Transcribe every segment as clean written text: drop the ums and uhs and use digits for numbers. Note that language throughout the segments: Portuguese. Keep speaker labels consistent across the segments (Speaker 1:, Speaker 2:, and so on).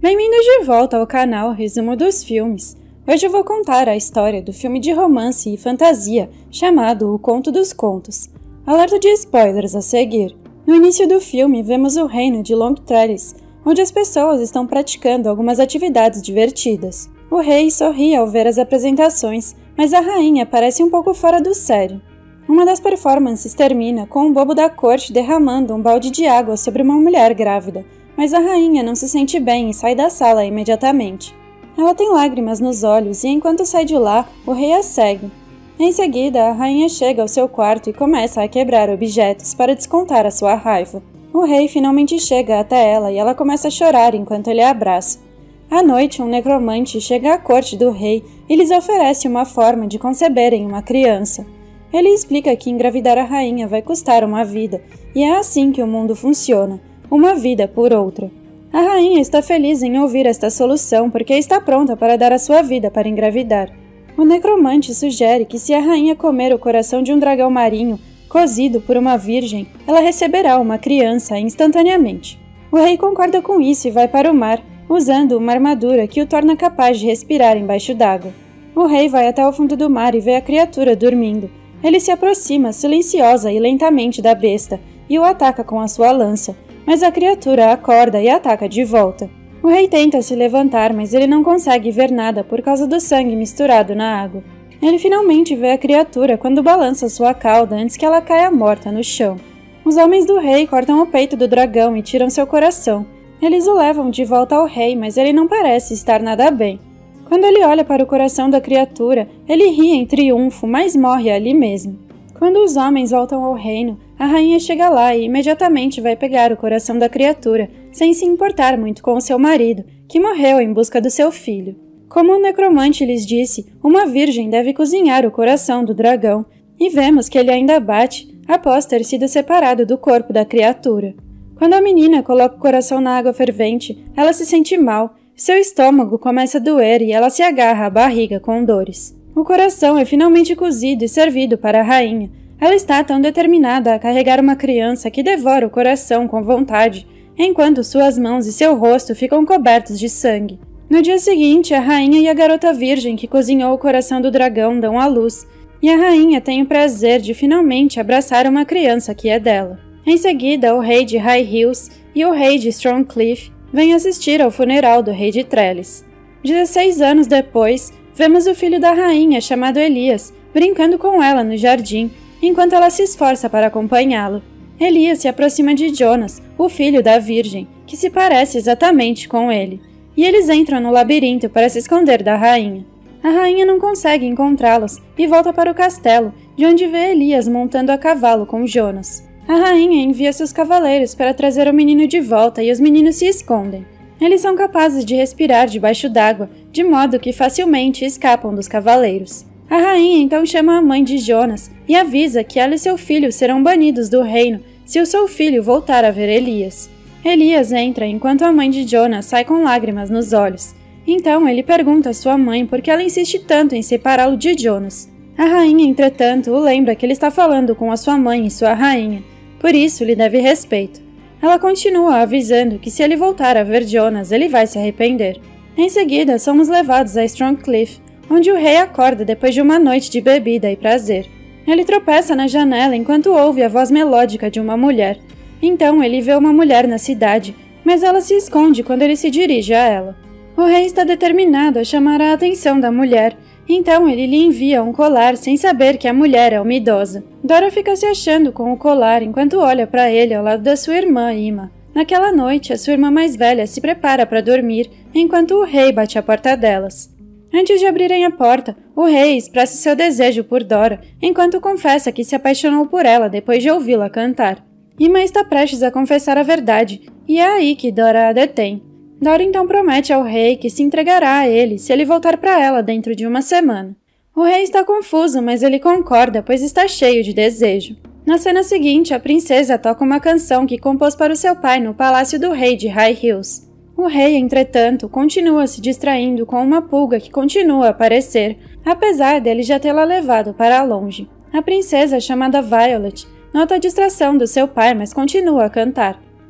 Speaker 1: Bem-vindos de volta ao canal Resumo dos Filmes. Hoje eu vou contar a história do filme de romance e fantasia chamado O Conto dos Contos. Alerta de spoilers a seguir. No início do filme, vemos o reino de Long Trellis, onde as pessoas estão praticando algumas atividades divertidas. O rei sorri ao ver as apresentações, mas a rainha parece um pouco fora do sério. Uma das performances termina com um bobo da corte derramando um balde de água sobre uma mulher grávida, mas a rainha não se sente bem e sai da sala imediatamente. Ela tem lágrimas nos olhos e enquanto sai de lá, o rei a segue. Em seguida, a rainha chega ao seu quarto e começa a quebrar objetos para descontar a sua raiva. O rei finalmente chega até ela e ela começa a chorar enquanto ele a abraça. À noite, um necromante chega à corte do rei e lhes oferece uma forma de conceberem uma criança. Ele explica que engravidar a rainha vai custar uma vida, e é assim que o mundo funciona, uma vida por outra. A rainha está feliz em ouvir esta solução porque está pronta para dar a sua vida para engravidar. O necromante sugere que se a rainha comer o coração de um dragão marinho, cozido por uma virgem, ela receberá uma criança instantaneamente. O rei concorda com isso e vai para o mar, usando uma armadura que o torna capaz de respirar embaixo d'água. O rei vai até o fundo do mar e vê a criatura dormindo. Ele se aproxima silenciosa e lentamente da besta e o ataca com a sua lança, mas a criatura acorda e ataca de volta. O rei tenta se levantar, mas ele não consegue ver nada por causa do sangue misturado na água. Ele finalmente vê a criatura quando balança sua cauda antes que ela caia morta no chão. Os homens do rei cortam o peito do dragão e tiram seu coração. Eles o levam de volta ao rei, mas ele não parece estar nada bem. Quando ele olha para o coração da criatura, ele ri em triunfo, mas morre ali mesmo. Quando os homens voltam ao reino, a rainha chega lá e imediatamente vai pegar o coração da criatura, sem se importar muito com o seu marido, que morreu em busca do seu filho. Como o necromante lhes disse, uma virgem deve cozinhar o coração do dragão, e vemos que ele ainda bate após ter sido separado do corpo da criatura. Quando a menina coloca o coração na água fervente, ela se sente mal, seu estômago começa a doer e ela se agarra à barriga com dores. O coração é finalmente cozido e servido para a rainha. Ela está tão determinada a carregar uma criança que devora o coração com vontade, enquanto suas mãos e seu rosto ficam cobertos de sangue. No dia seguinte, a rainha e a garota virgem que cozinhou o coração do dragão dão à luz, e a rainha tem o prazer de finalmente abraçar uma criança que é dela. Em seguida, o rei de High Hills e o rei de Strongcliff vêm assistir ao funeral do rei de Trellis. 16 anos depois, vemos o filho da rainha, chamado Elias, brincando com ela no jardim, enquanto ela se esforça para acompanhá-lo. Elias se aproxima de Jonas, o filho da virgem, que se parece exatamente com ele, e eles entram no labirinto para se esconder da rainha. A rainha não consegue encontrá-los e volta para o castelo, de onde vê Elias montando a cavalo com Jonas. A rainha envia seus cavaleiros para trazer o menino de volta e os meninos se escondem. Eles são capazes de respirar debaixo d'água, de modo que facilmente escapam dos cavaleiros. A rainha então chama a mãe de Jonas e avisa que ela e seu filho serão banidos do reino se o seu filho voltar a ver Elias. Elias entra enquanto a mãe de Jonas sai com lágrimas nos olhos. Então ele pergunta a sua mãe por que ela insiste tanto em separá-lo de Jonas. A rainha, entretanto, o lembra que ele está falando com a sua mãe e sua rainha, por isso lhe deve respeito. Ela continua avisando que se ele voltar a ver Jonas, ele vai se arrepender. Em seguida, somos levados a Strongcliff, onde o rei acorda depois de uma noite de bebida e prazer. Ele tropeça na janela enquanto ouve a voz melódica de uma mulher. Então ele vê uma mulher na cidade, mas ela se esconde quando ele se dirige a ela. O rei está determinado a chamar a atenção da mulher, então ele lhe envia um colar sem saber que a mulher é uma idosa. Dora fica se achando com o colar enquanto olha para ele ao lado da sua irmã Ima. Naquela noite, a sua irmã mais velha se prepara para dormir, enquanto o rei bate à porta delas. Antes de abrirem a porta, o rei expressa seu desejo por Dora, enquanto confessa que se apaixonou por ela depois de ouvi-la cantar. Ima está prestes a confessar a verdade, e é aí que Dora a detém. Dora então promete ao rei que se entregará a ele se ele voltar para ela dentro de uma semana. O rei está confuso, mas ele concorda, pois está cheio de desejo. Na cena seguinte, a princesa toca uma canção que compôs para o seu pai no palácio do rei de High Hills. O rei, entretanto, continua se distraindo com uma pulga que continua a aparecer, apesar dele já tê-la levado para longe. A princesa, chamada Violet, nota a distração do seu pai, mas continua a cantar.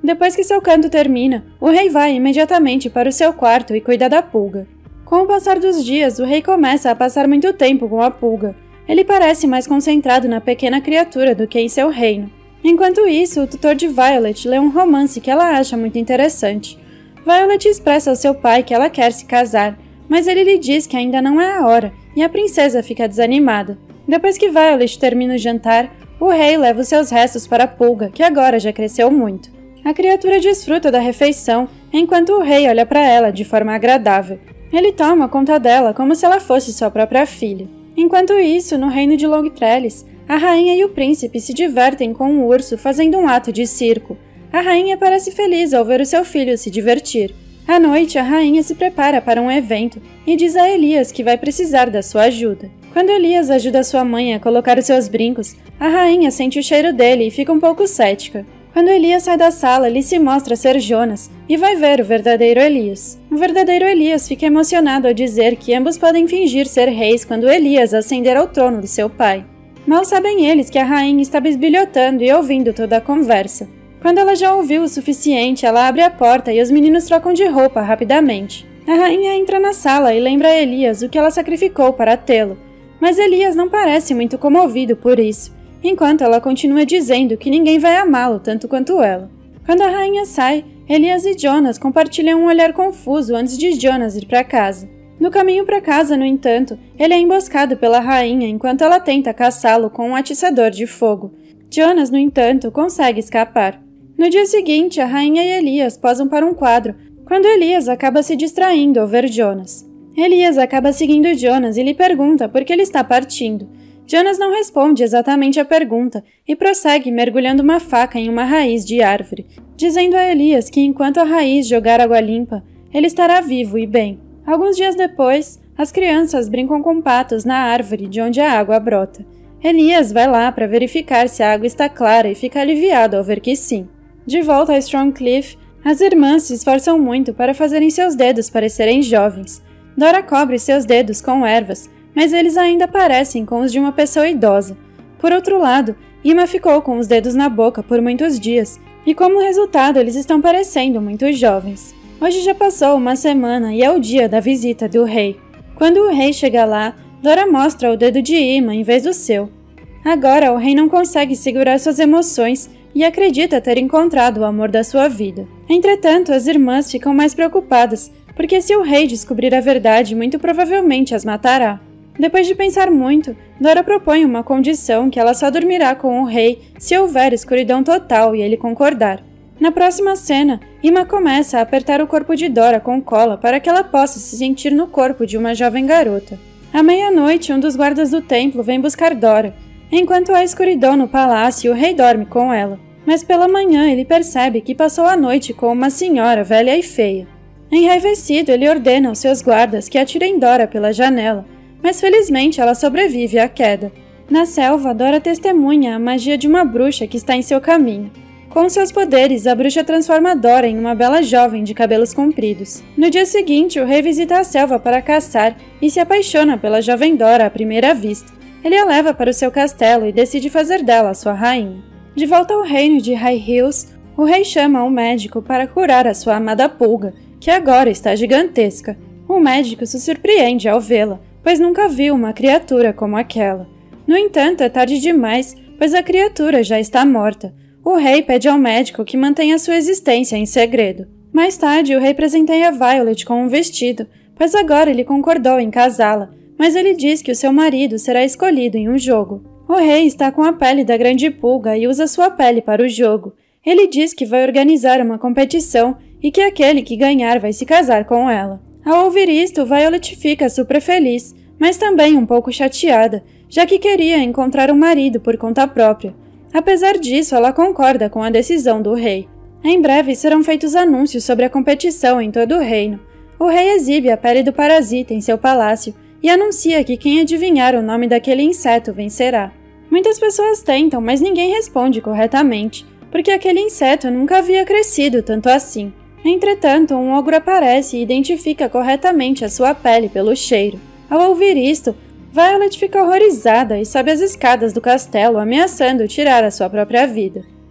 Speaker 1: Depois que seu canto termina, o rei vai imediatamente para o seu quarto e cuida da pulga. Com o passar dos dias, o rei começa a passar muito tempo com a pulga. Ele parece mais concentrado na pequena criatura do que em seu reino. Enquanto isso, o tutor de Violet lê um romance que ela acha muito interessante. Violet expressa ao seu pai que ela quer se casar, mas ele lhe diz que ainda não é a hora, e a princesa fica desanimada. Depois que Violet termina o jantar, o rei leva os seus restos para a pulga, que agora já cresceu muito. A criatura desfruta da refeição, enquanto o rei olha para ela de forma agradável. Ele toma conta dela como se ela fosse sua própria filha. Enquanto isso, no reino de Longtrellis, a rainha e o príncipe se divertem com um urso fazendo um ato de circo. A rainha parece feliz ao ver o seu filho se divertir. À noite, a rainha se prepara para um evento e diz a Elias que vai precisar da sua ajuda. Quando Elias ajuda sua mãe a colocar os seus brincos, a rainha sente o cheiro dele e fica um pouco cética. Quando Elias sai da sala, ele se mostra ser Jonas e vai ver o verdadeiro Elias. O verdadeiro Elias fica emocionado ao dizer que ambos podem fingir ser reis quando Elias ascender ao trono do seu pai. Mal sabem eles que a rainha está bisbilhotando e ouvindo toda a conversa. Quando ela já ouviu o suficiente, ela abre a porta e os meninos trocam de roupa rapidamente. A rainha entra na sala e lembra a Elias o que ela sacrificou para tê-lo, mas Elias não parece muito comovido por isso, enquanto ela continua dizendo que ninguém vai amá-lo tanto quanto ela. Quando a rainha sai, Elias e Jonas compartilham um olhar confuso antes de Jonas ir para casa. No caminho para casa, no entanto, ele é emboscado pela rainha enquanto ela tenta caçá-lo com um atiçador de fogo. Jonas, no entanto, consegue escapar. No dia seguinte, a rainha e Elias posam para um quadro, quando Elias acaba se distraindo ao ver Jonas. Elias acaba seguindo Jonas e lhe pergunta por que ele está partindo. Jonas não responde exatamente a pergunta e prossegue mergulhando uma faca em uma raiz de árvore, dizendo a Elias que enquanto a raiz jogar água limpa, ele estará vivo e bem. Alguns dias depois, as crianças brincam com patos na árvore de onde a água brota. Elias vai lá para verificar se a água está clara e fica aliviado ao ver que sim. De volta a Strongcliff, as irmãs se esforçam muito para fazerem seus dedos parecerem jovens. Dora cobre seus dedos com ervas, mas eles ainda parecem com os de uma pessoa idosa. Por outro lado, Ima ficou com os dedos na boca por muitos dias, e como resultado eles estão parecendo muito jovens. Hoje já passou uma semana e é o dia da visita do rei. Quando o rei chega lá, Dora mostra o dedo de Ima em vez do seu. Agora o rei não consegue segurar suas emoções e acredita ter encontrado o amor da sua vida. Entretanto, as irmãs ficam mais preocupadas, porque se o rei descobrir a verdade, muito provavelmente as matará. Depois de pensar muito, Dora propõe uma condição que ela só dormirá com o rei se houver escuridão total e ele concordar. Na próxima cena, Ima começa a apertar o corpo de Dora com cola para que ela possa se sentir no corpo de uma jovem garota. À meia-noite, um dos guardas do templo vem buscar Dora. Enquanto há escuridão no palácio, o rei dorme com ela. Mas pela manhã ele percebe que passou a noite com uma senhora velha e feia. Enraivecido, ele ordena aos seus guardas que atirem Dora pela janela, mas felizmente ela sobrevive à queda. Na selva, Dora testemunha a magia de uma bruxa que está em seu caminho. Com seus poderes, a bruxa transforma Dora em uma bela jovem de cabelos compridos. No dia seguinte, o rei visita a selva para caçar e se apaixona pela jovem Dora à primeira vista. Ele a leva para o seu castelo e decide fazer dela sua rainha. De volta ao reino de High Hills, o rei chama um médico para curar a sua amada pulga, que agora está gigantesca. O médico se surpreende ao vê-la, pois nunca viu uma criatura como aquela. No entanto, é tarde demais, pois a criatura já está morta. O rei pede ao médico que mantenha sua existência em segredo. Mais tarde, o rei presenteia Violet com um vestido, pois agora ele concordou em casá-la, mas ele diz que o seu marido será escolhido em um jogo. O rei está com a pele da grande pulga e usa sua pele para o jogo. Ele diz que vai organizar uma competição e que aquele que ganhar vai se casar com ela. Ao ouvir isto, Violet fica super feliz, mas também um pouco chateada, já que queria encontrar um marido por conta própria. Apesar disso, ela concorda com a decisão do rei. Em breve serão feitos anúncios sobre a competição em todo o reino. O rei exibe a pele do parasita em seu palácio e anuncia que quem adivinhar o nome daquele inseto vencerá. Muitas pessoas tentam, mas ninguém responde corretamente, porque aquele inseto nunca havia crescido tanto assim. Entretanto, um ogro aparece e identifica corretamente a sua pele pelo cheiro. Ao ouvir isto, Violet fica horrorizada e sobe as escadas do castelo, ameaçando tirar a sua própria vida.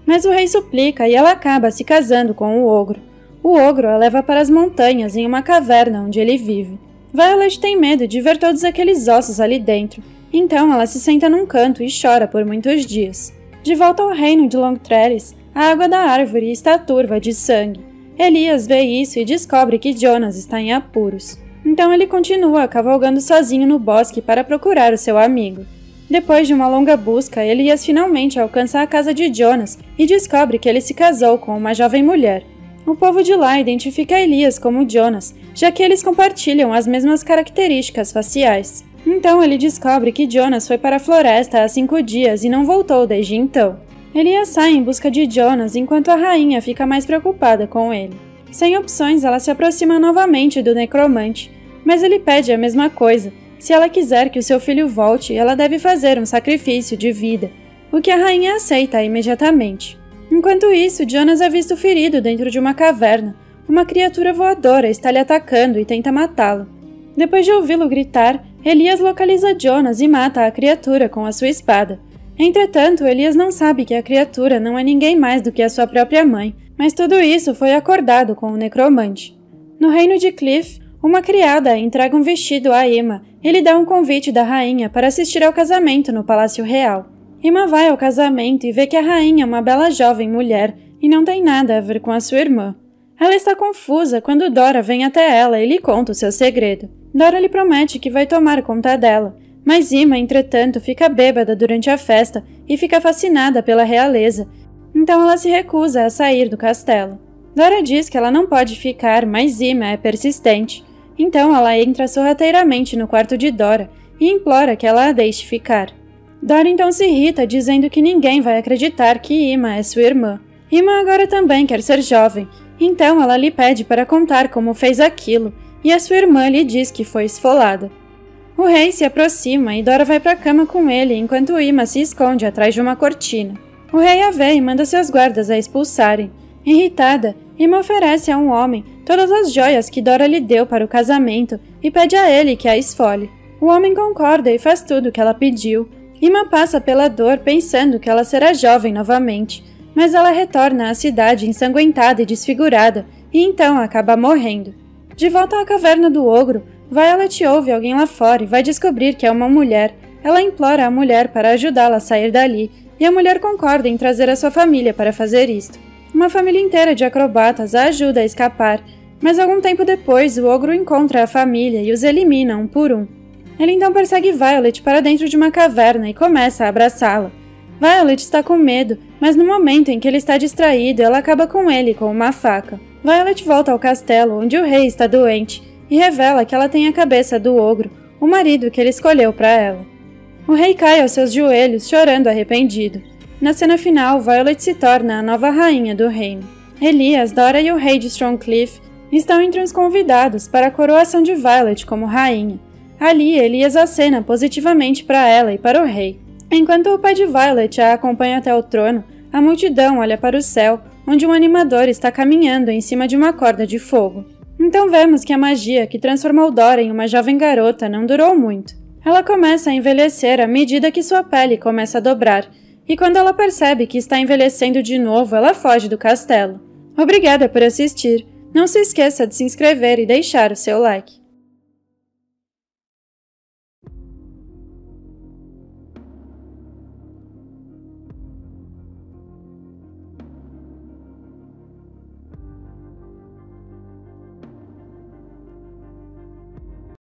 Speaker 1: Mas o rei suplica e ela acaba se casando com o ogro. O ogro a leva para as montanhas em uma caverna onde ele vive. Violet tem medo de ver todos aqueles ossos ali dentro, então ela se senta num canto e chora por muitos dias. De volta ao reino de Longtrelis, a água da árvore está turva de sangue. Elias vê isso e descobre que Jonas está em apuros. Então ele continua cavalgando sozinho no bosque para procurar o seu amigo. Depois de uma longa busca, Elias finalmente alcança a casa de Jonas e descobre que ele se casou com uma jovem mulher. O povo de lá identifica Elias como Jonas, já que eles compartilham as mesmas características faciais. Então ele descobre que Jonas foi para a floresta há 5 dias e não voltou desde então. Elias sai em busca de Jonas enquanto a rainha fica mais preocupada com ele. Sem opções, ela se aproxima novamente do necromante, mas ele pede a mesma coisa. Se ela quiser que o seu filho volte, ela deve fazer um sacrifício de vida, o que a rainha aceita imediatamente. Enquanto isso, Jonas é visto ferido dentro de uma caverna. Uma criatura voadora está lhe atacando e tenta matá-lo. Depois de ouvi-lo gritar, Elias localiza Jonas e mata a criatura com a sua espada. Entretanto, Elias não sabe que a criatura não é ninguém mais do que a sua própria mãe, mas tudo isso foi acordado com o necromante. No reino de Cliff, uma criada entrega um vestido a Emma e lhe dá um convite da rainha para assistir ao casamento no Palácio Real. Emma vai ao casamento e vê que a rainha é uma bela jovem mulher e não tem nada a ver com a sua irmã. Ela está confusa quando Dora vem até ela e lhe conta o seu segredo. Dora lhe promete que vai tomar conta dela, mas Emma, entretanto, fica bêbada durante a festa e fica fascinada pela realeza, então ela se recusa a sair do castelo. Dora diz que ela não pode ficar, mas Emma é persistente. Então ela entra sorrateiramente no quarto de Dora e implora que ela a deixe ficar. Dora então se irrita, dizendo que ninguém vai acreditar que Emma é sua irmã. Emma agora também quer ser jovem, então ela lhe pede para contar como fez aquilo, e a sua irmã lhe diz que foi esfolada. O rei se aproxima e Dora vai para a cama com ele, enquanto Emma se esconde atrás de uma cortina. O rei a vê e manda seus guardas a expulsarem. Irritada, Emma oferece a um homem todas as joias que Dora lhe deu para o casamento e pede a ele que a esfole. O homem concorda e faz tudo o que ela pediu. Emma passa pela dor pensando que ela será jovem novamente, mas ela retorna à cidade ensanguentada e desfigurada e então acaba morrendo. De volta à caverna do ogro, Violet ouve alguém lá fora e vai descobrir que é uma mulher. Ela implora a mulher para ajudá-la a sair dali e a mulher concorda em trazer a sua família para fazer isto. Uma família inteira de acrobatas a ajuda a escapar, mas algum tempo depois o ogro encontra a família e os elimina um por um. Ele então persegue Violet para dentro de uma caverna e começa a abraçá-la. Violet está com medo, mas no momento em que ele está distraído, ela acaba com ele com uma faca. Violet volta ao castelo, onde o rei está doente, e revela que ela tem a cabeça do ogro, o marido que ele escolheu para ela. O rei cai aos seus joelhos, chorando arrependido. Na cena final, Violet se torna a nova rainha do reino. Elias, Dora e o rei de Strongcliff estão entre os convidados para a coroação de Violet como rainha. Ali, Elias acena positivamente para ela e para o rei. Enquanto o pai de Violet a acompanha até o trono, a multidão olha para o céu, onde um animador está caminhando em cima de uma corda de fogo. Então vemos que a magia que transformou Dora em uma jovem garota não durou muito. Ela começa a envelhecer à medida que sua pele começa a dobrar, e quando ela percebe que está envelhecendo de novo, ela foge do castelo. Obrigada por assistir. Não se esqueça de se inscrever e deixar o seu like.